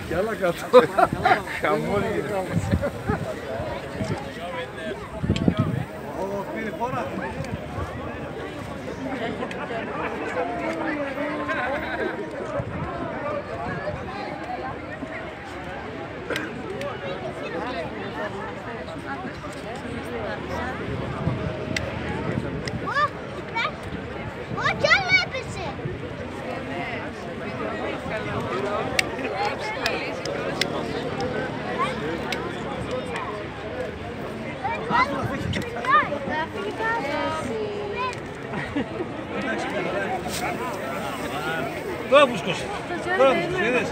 κι άλλα κάτω. Χαμόλι. Πήρε φορά. Όχι, άλλο έπεσε. Τώρα βούσκωσε. Τώρα βούσκωσε, είδες.